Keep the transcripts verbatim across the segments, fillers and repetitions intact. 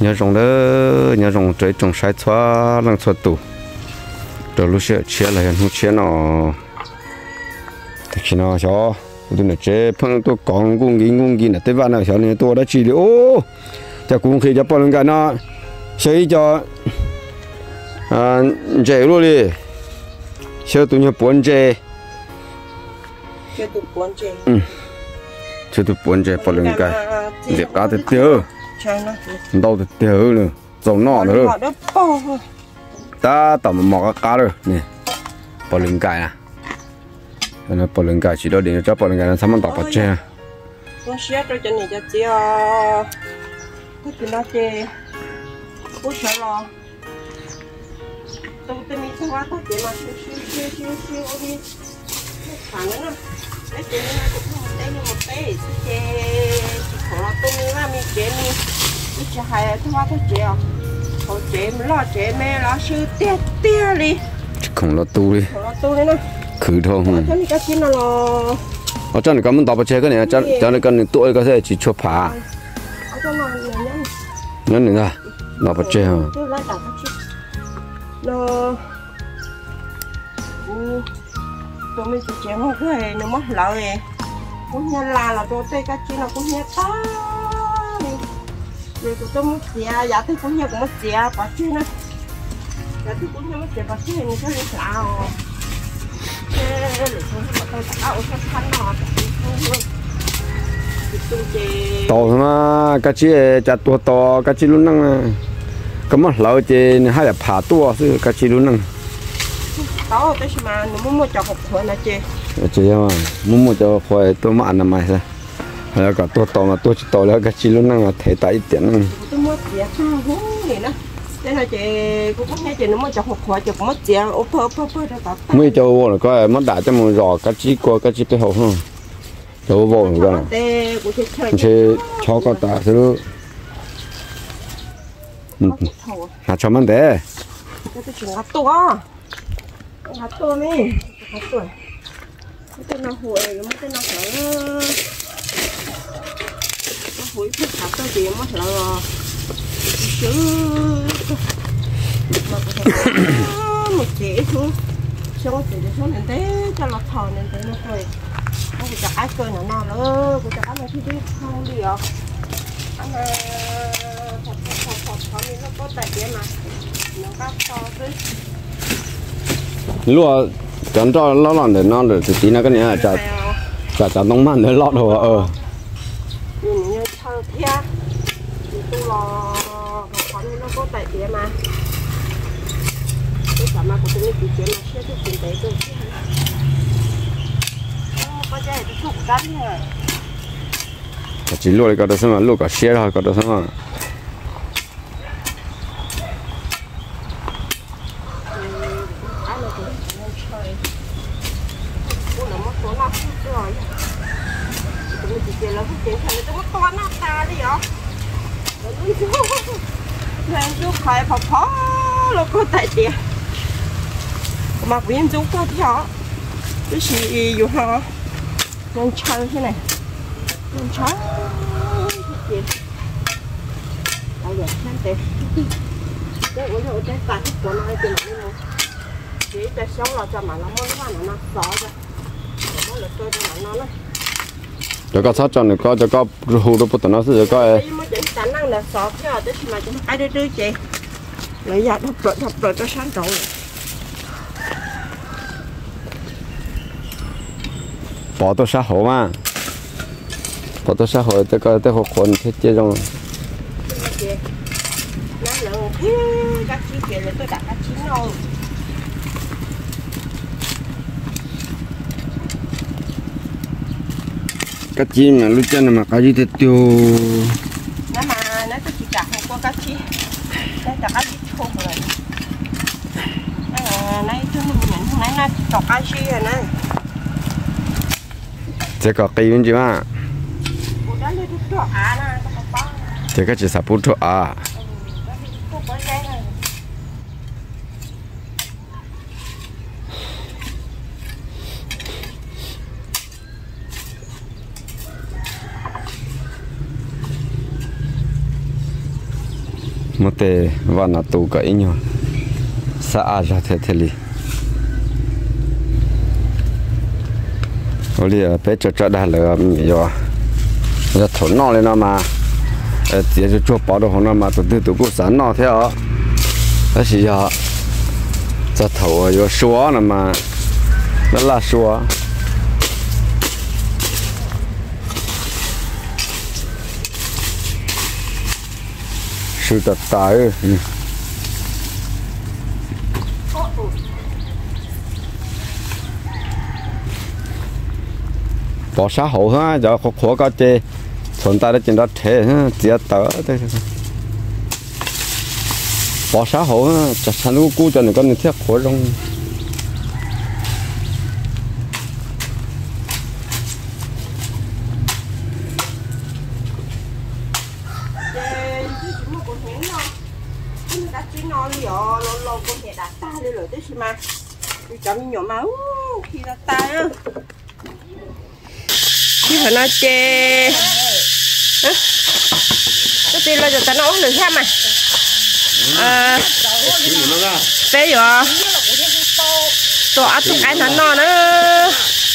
nhớ rồng đó nhớ rồng trái trồng sai xóa lăng xóa tủ rồi lúc xưa chia lại lúc xưa nó thì khi nào cho tôi nói chế phong tôi còn cũng nghĩ cũng nghĩ là tớiวันnào cho nên tôi đã chỉ liệu cho cũng khi cho bao nhiêu cái nó xây cho à chế luôn đi chơi tụi nhau bốn chế chơi tụi bốn chế ừ chơi tụi bốn chế bao nhiêu cái việc đã thì tiêu đâu thì tiêu nữa dầu nọ nữa ta tầm một cái cá rồi nè bao nhiêu cái à nó bao nhiêu cái chỉ đó để cho bao nhiêu cái nó sắm đọc bát chế con xe cho chân này cho chị cái chuyện đó chị bố sợ lo tôi tôi mi xem qua tôi chị mà siêu siêu siêu siêu siêu đi phản nữa cái chuyện này cũng một té như một té chị chị khổ lo tôi mi mà mi chị mi mi chị hay tôi qua tôi chị à khổ chị mi lo chị mẹ lo siêu tiếc tiếc đi không lo tu đi khổ lo tu đi nè khử thôi cho nên cái chuyện nó lo ở trong này có muốn đọc bát chế cái này cho cho nên cần tuổi có thể chỉ chụp phá nó này ra đọc bát chế hả nó tụi mình chỉ chém một cái nó mất lợi cũng như là là tôi tay cái chuyện nó cũng như ta rồi tụi tôi mất chè giá thì cũng như cũng mất chè bát chế nữa giá thì cũng như mất chè bát chế này cái gì sao to mà cái chi chặt tua to cái chi luôn năng cái mất lỡ chi hay là phá tua chứ cái chi luôn năng to tới mà nó muốn mua cho học thôi là chi chi mà muốn mua cho khỏi tôi mà ăn làm mày sao là cả tua to mà tua chỉ to là cái chi luôn năng là thể tại tiền tôi mua tiền không hú gì nữa thế là chị cũng có nghe chị nó mới cho học khỏi chị cũng mất tiền ốp ốp ốp ốp đó mới cho vô là có mất đã cho một giò cá chi qua cá chi cái hộp không cho vô rồi cái chị cho con ta thứ hạt cho mình đấy cái tôi chỉ hạt to hạt to mi hạt to cái tên nó hồi cái tên nó hở nó hồi thích hạt to gì mất là chứ mà có thể một chị xuống xong chị để xuống nên thế cho lọt thò nên thế nó thôi không có ai cười nó nào nữa có ai mà đi không đi à anh mà thật thật thật thật mình nó có tài tiền mà nó có to đấy lúa chọn cho nó làm để nó được thì tí nó cái này là chả chả chả nông man để lót đồ ờ như thằng thia tu lò còn nó có tài tiền mà cái cả mà của tôi chỉ chuyện mà xe tôi tiền tế tôi có chạy tôi thuộc cắn nha chỉ lúa này có được xem mà lúa cả xe thôi có được xem mà nên chú khai phò phó nó có tài tiền mà viên chú có thì họ cái gì dù họ nên chơi thế này nên chơi tiền bây giờ xem tiền cái ủa rồi cái tài của nó tiền nào chỉ để sống là cho mà nó mới nó nó sợ ra nó là tôi cho nó nó cho có sát cho nó có cho có hù nó bắt nó sẽ có khả năng là sọt chứ ở đây mà chúng ai đưa đưa chị lấy ra đập rồi đập rồi cho sáng trộn bỏ tôi xã hội mà bỏ tôi xã hội tôi coi tôi học quần thế chơi trong các chị kia là tôi đặt các chị rồi cái chi mà lúc chân mà cái gì thì tiêu nó mà nó cứ chỉ đặt một cái chi nó đặt cái gì không rồi này thứ mình nhận này nó chọc cái chi rồi này chỉ có cây bên gì mà à chỉ cái chỉ sắp bút thôi à một tề và nó tụ cái nhau xa ra thế thế li hồi đi bé cho cho đã là mình rồi giờ thốn nó lên nó mà chỉ cho cho bảo đồ nó mà tụi tụi cũng sẵn nó thế đó đó là giờ giờ thầu rồi xóa nó mà nó là xóa sự thật tại bỏ xã hội ha giờ khó khó có chê thuận tay đó trên đó thế ha chỉ tớ thế bỏ xã hội ha chặt sản xuất cũ cho nên con thiết khổ rong chấm nhỏ máu khi ra tay á khi phải nói chê cái tiền là cho ta nấu được ha mà à bé rồi tôi ăn chút cái nó no nữa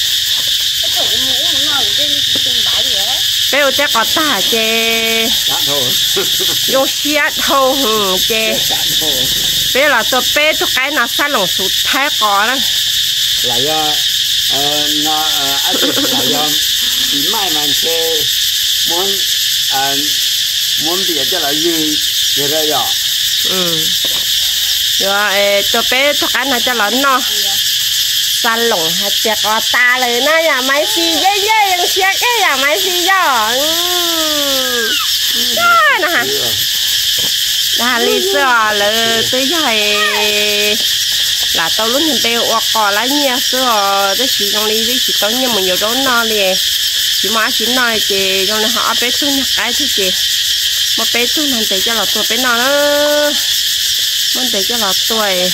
bé ơi chắc có ta chê vô xiết thâu hừ chê bé là tôi bé cho cái nó sát lồng sụt thái có đó là do nó là do chỉ mai mà chê muốn muốn bịa cho là gì vậy đó rồi ừ rồi tôi bé cho cái nó cho lớn nó sát lồng hay chè có taเลยนะอย่าไม่ซีเย่ๆยังเชียร์แค่อย่าไม่ซีย่อได้นะฮะlà lý do là tới giờ là tao lúc hiện tại hoặc có lá nhia sữa tới chỉ trong lý chỉ tao nhưng mà nhiều đó no liền chỉ má chỉ nói chị trong này họ bé tu nhặt cái thứ chị mà bé tu hiện tại cho là tuổi bé nó nữa muốn để cho là tuổi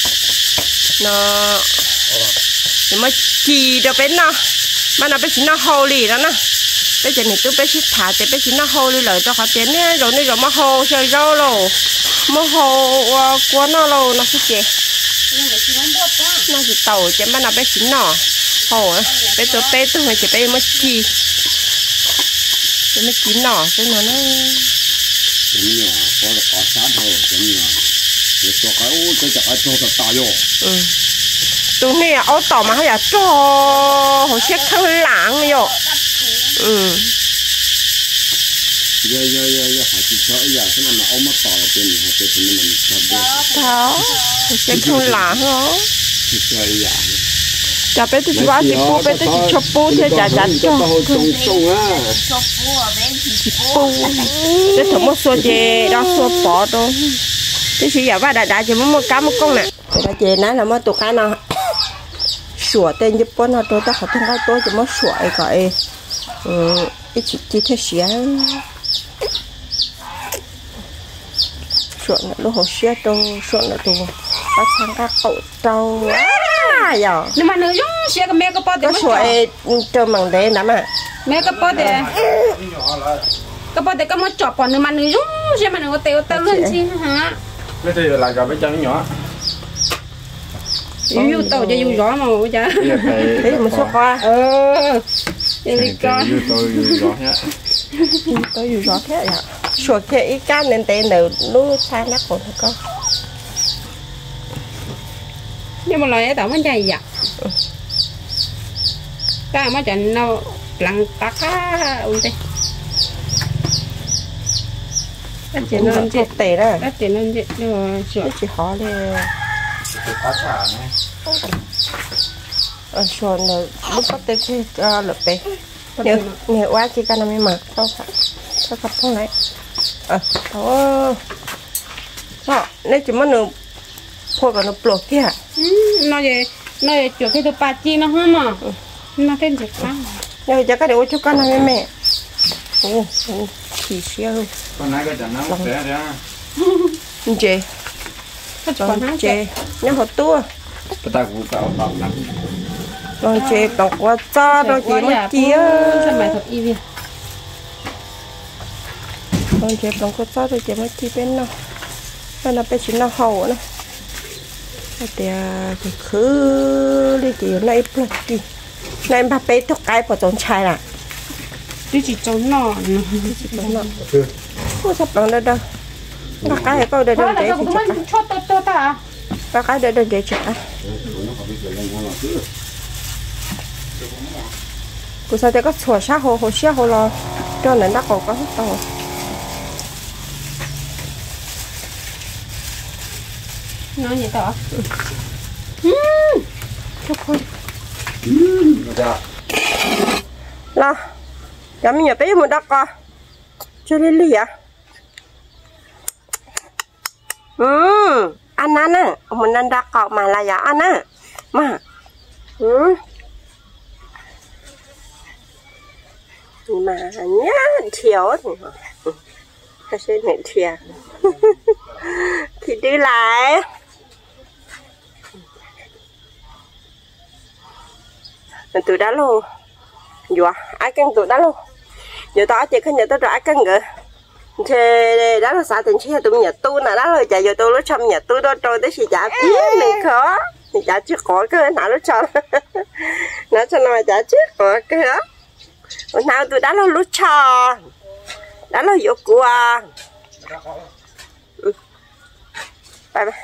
nó thì mới chỉ được bé nó mà nó bé chỉ nó hồ lì đó nè bây giờ này tôi bé chỉ thả thì bé chỉ nó hồ đi lời cho họ tiền nhé rồi này rồi mà hồ chơi rau rồi mà hồ qua nó rồi nó sẽ chè nó chỉ tàu chứ mà nó bé chỉ nọ hồ bé tôi bé tôi phải chỉ bé mới chi bé mới chỉ nọ cho nó nó chấm nhỏ có là có sát thôi chấm nhỏ để cho cái ô cho cho cái cho thật to vô ừ tôi này ô tàu mà hay là cho hồ xét thơ lãng vô ừ giờ giờ giờ giờ phải chỉ cho giờ cái này mà ôm mất tỏi trên này hay trên này mình cho được đó sẽ không lạ hả chơi giờ chả biết tôi chỉ chỉ pu biết tôi chỉ chọc pu thế chả chả cho sung sung á chỉ pu để thử một số chè đó số bỏ đâu thế chỉ giờ ba đã đã chỉ muốn một cá một con nè đã chè nãy là mới tụt cái nào sủa tên giúp con nó tôi ta không thông qua tôi chỉ mới sủa cái ừ ít chỉ chỉ thế xía sủa nó lúc hồi xưa tôi sủa nó tôi bắt sang các cậu trâu á giờ nhưng mà nữ giống xía cái mẹ cái bò nó sủa trâu mằng đế lắm à mẹ cái bò để cái bò để cái mất chọp còn nữ mà nữ giống xía mà nữ có tiêu tao luôn chi hả cái thì là gặp với chân nhỏ yêu tàu cho yêu gió mà bây giờ thế mà số qua ờ đi coi tôi gió nhá tôi yêu gió thế ạ sủa thế ít cá nên tên đều lúc sai nát còn thôi con nhưng mà lại tao mới chạy giặt cái mà chẳng nào lặng tắc á ui tê cái chuyện nó chết tệ đó cái chuyện nó chết rồi cái chuyện họ đi cá chả này ở xuân là lúc bắt tay cái lập bể nhiều nhiều quá chỉ cần làm mà sao phải sao gặp không này ờ thôi sao nếu chỉ muốn nửa thôi còn nó bột kia nó về nó về chỗ cái đồ ba chi nó hơn mà nó thêm được lắm nhưng giờ cái điều cho con làm mẹ ồ chỉ siêu con này cái chẳng nó sẽ ra chê con chê nhớ hột tua ta cũng cạo cạo lắm con chê bằng quá to đâu chỉ mất chia sao mày thật y viên con chê bằng quá to đâu chỉ mất chia bên nào đây là bé chỉ nó hậu nữa thì cái khứ đi thì này bớt đi này bà bé thuộc cái bỏ trốn chai là đi chỉ trốn nọ chỉ trốn nọ không sắp bằng đâu đâu bà cái coi đây đây để chị chắc cho tôi tôi ta bà cái đây đây để chị à cô sao thế có chùa sát hồ hồ xia hồ lo cho nên đã còn có hết to nói gì đó cho con lo cho mình nhập bé một đợt coi cho lên lì à ừ ăn ăn á mình ăn đợt cọ mà là giả ăn á mà ừ mà nhá thiếu thì cái xe này thiệt thì đi lại tụi đã luôn dùa ai cân tụi đã luôn giờ tao chỉ có nhà tao rồi ai cân nữa thì đó là sao tình chi tụi nhà tu nào đó rồi chạy giờ tôi lúc trong nhà tôi đó trôi tới thì trả phí này khó thì trả trước khỏi cái nào lúc cho nó cho nó trả trước khỏi cái đó nào tụi đã lúc cho đã là vô của ừ. Bye bye.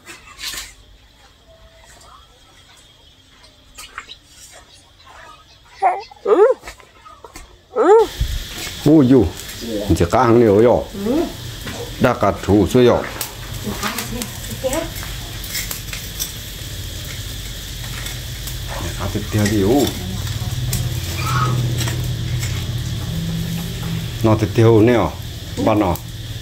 Ừ. Ừ. Ui dụ, chỉ cá hàng nhiều rồi, đã cả thủ suy rồi. Cá thịt tiêu điếu, nó thịt tiêu nè, bạn nó,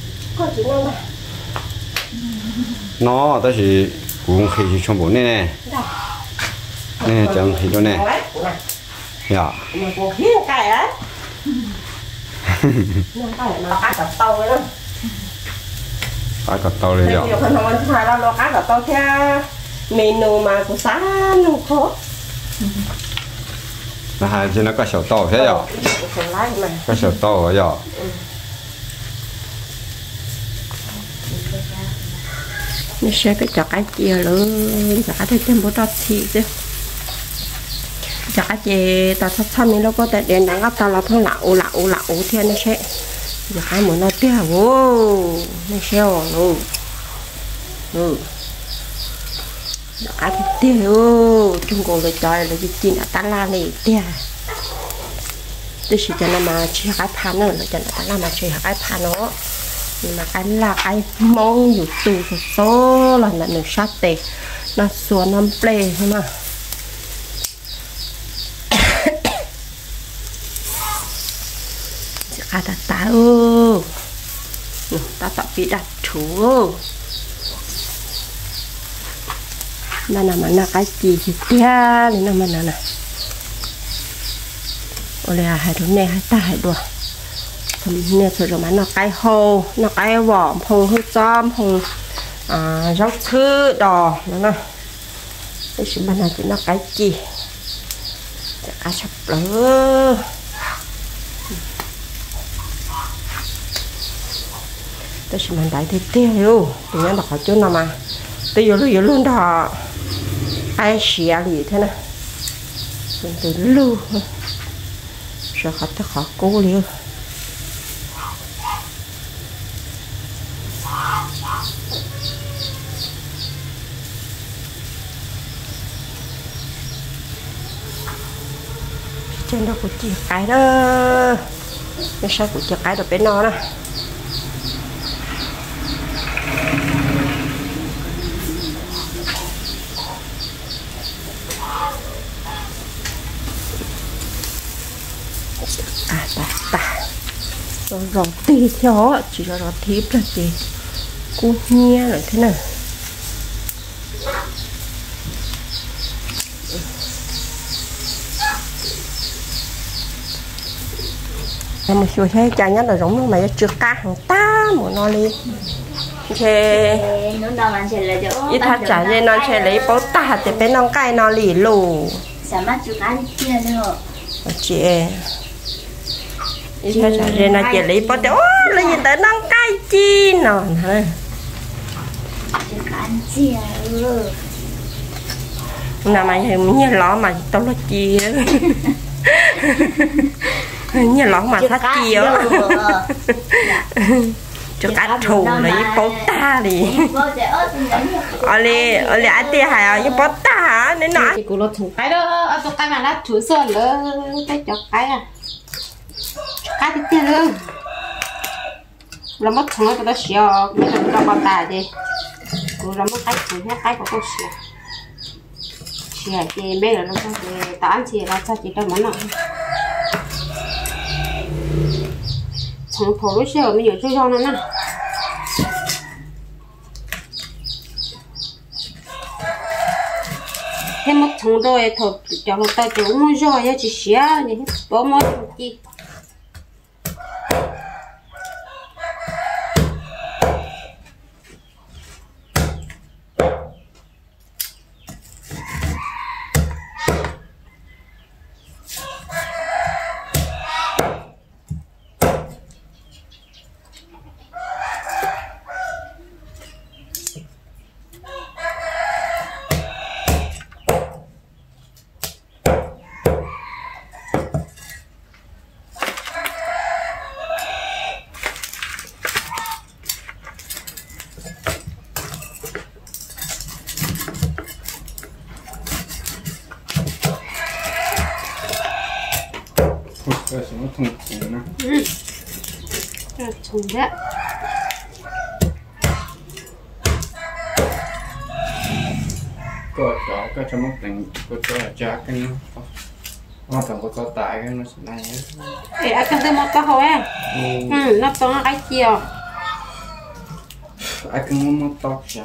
nó đó thì cũng khi trong bộ này nè, chẳng thì cho nè. Dạ. Mà còn hiên cày á. Hiên cày nó cá cặp tàu nữa. Cá cặp tàu này dạ. Nhiều phần hồn chúng ta lo cá cặp tàu theo menu mà của xã nó khó. Là hai trên nó cá sấu tàu thế dạ. Cá sấu tàu hả dạ. Mình sẽ phải cho cái chia luôn, cho cái thêm thêm bữa đó thì chứ. Chả cái gì ta sắp xong mình đâu có thể đến đằng ta là thằng lậu lậu lậu thiên nó sẽ giờ hai muốn nó tiêu vô nó xeo luôn ừ cái tiêu chung còn lời trời là gì chỉ là ta la này tiêu tôi chỉ cho nó mà chỉ cái pan nữa là cho nó ta la mà chỉ cái pan nó nhưng mà cái là cái mongอยู่ตูsố là là nó sát tệ nó xuống nó play thế mà à ta ta ơ ta tập bị đặt chủ nè nè mà nè cái gì thì tia này nè mà nè nè ôi là hai đứa này hai ta hai đùa thằng nè rồi mà nó cái hồ nó cái vỏ hồ hơi chom hồ à rau thư đỏ nữa nè cái gì mà này thì nó cái gì à sắp lỡ tôi sẽ mang đại thì tiêu thì nó đọc chỗ nào mà tôi vô luôn vô luôn đó ai xìa gì thế này mình từ lưu rồi họ ta khó cố liêu trên đó của chị cái đó cái sao của chị cái được bên nó đó à ta ta rồi rồi tí theo chỉ là rồi thiếp là gì cô nghe lại thế nào một số thế chả nhất là giống như mày chưa cá hàng ta một nó đi thì ít thắt chả dây nó sẽ lấy bó ta thì bên nó cay nó lì lù chị ít thắt chả dây nó chỉ lấy bó thì ô lấy gì tới nó cay chi nó ăn chia nào mày thì như lọ mà tao nó chia như lọ mà thắt chia cho cá thù lấy bó ta đi ở đây ở đây ăn tiền hay ở bó ta hả nên nó thì cô nó thủng cái đó ở chỗ cái mà nó thủng sơn nữa cái chỗ cái à cái thì tiền luôn là mất thủng cái đó xíu cái thằng cho con ta đi cô là mất cái thủng hết cái của cô xíu xíu thì mấy nó nó thì tao ăn xíu là sao chỉ trong món nào thằng thổ lúc xíu mới nhiều chơi cho nó nè thêm một thằng rồi thổ cho nó tao chỗ mua rồi chỉ xíu thì bỏ mua gì cái什么桶桶呢？ 嗯，这冲的。 có chó cái trong một tình có chó là cha cái nó nó thằng có chó tại cái nó sẽ này ê ăn cái một cái hồi à ừ nó to cái chiều ai cũng muốn một tóc chả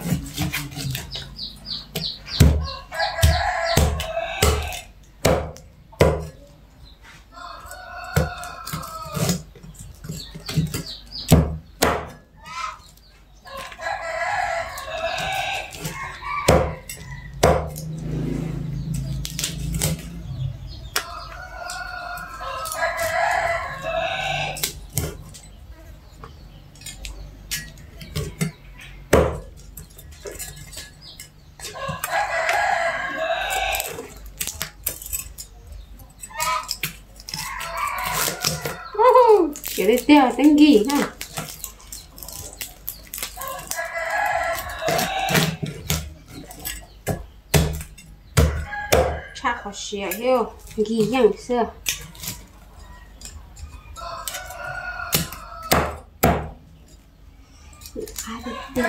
cái đấy tiêu tên gì ha chắc có xỉa hiểu gì nhang xưa ai được tiêu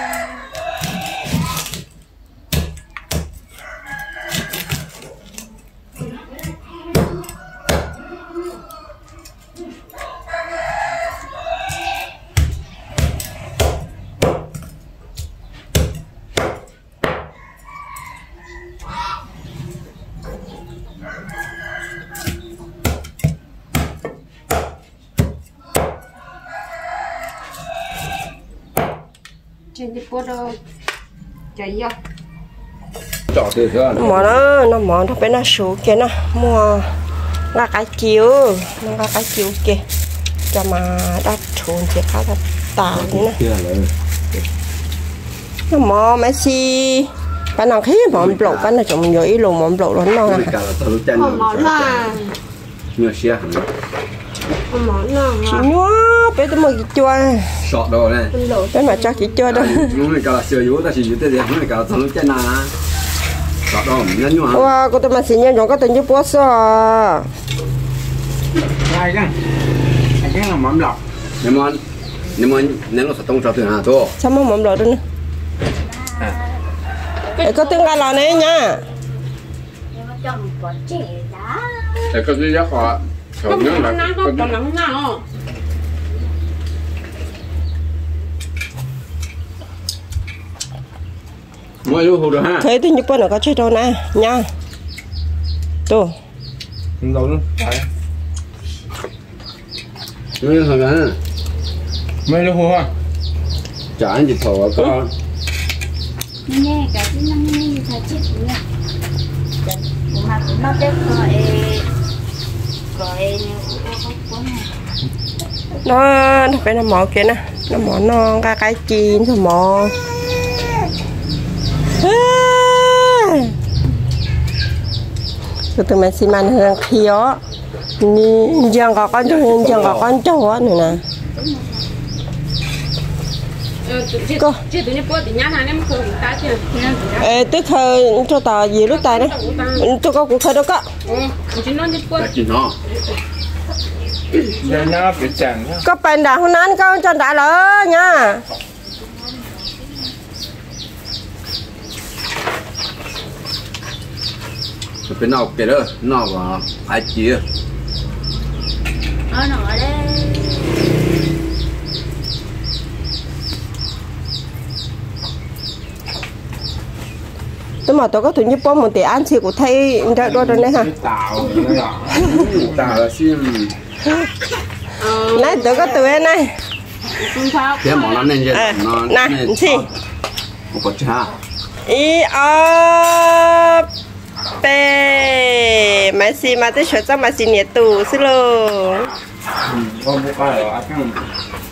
trên cái bữa đó chạy vô chó thì sao mỏ nó nó mỏ nó bên nó số kia nó mua là cái chiếu nó là cái chiếu kia cho mà đã trốn thì khá là tàn nữa nó mỏ mấy xí cái nào khí mỏ lộ cái này chúng nhiều ít lùm mỏ lộ nó nó không mỏ là nhiều xe không mỏ là chỉ nhớ bé tôi mới chua sọt đồ này bé mà cho chỉ chua đâu chúng mình cả sửa yếu ta chỉ yếu thế gì chúng mình cả thằng chân nào sọt đồ mình nhớ nhung wow cô tôi mà xin nhớ có từng chút bó sao ai cái ai cái là mắm lọc nhưng mà nhưng mà nếu nó sẽ tông cho từ hà thôi sao mà mắm lọc đó nữa để có tương lai lò này nha để có gì đó họ không có nắng không có nắng nào mới lưu hồ được ha thấy tôi nhớ bữa nào có chơi đâu nè nha tô không đâu nữa mới hồ đó mới lưu hồ ha chả anh chỉ thầu ở con nghe cái cái năm nay như thế chết nha mà cũng nó biết rồi rồi nó nó phải nó mỏ kia nè nó mỏ non cái cái chín rồi mỏ từ từ mình xin ăn hàng khiếu chẳng có con trâu chẳng có con trâu á nữa nè cô ê tức hơi cho tao gì lúc tay đấy cho con cũng khơi đâu có có bên đảo hôm nay con cho đã lỡ nha bên nào kể đó nào mà phải chia ờ nó ở đây nhưng mà tôi có thử nhấp bông một tí ăn thì cũng thấy ra đôi rồi đấy hả tàu tàu là sim này tôi có từ này cái món nó nên nó này gì một con cha ý ở bê mà xí mà tôi chọn cho mà xí nhiệt tủ xí lô không có phải là ăn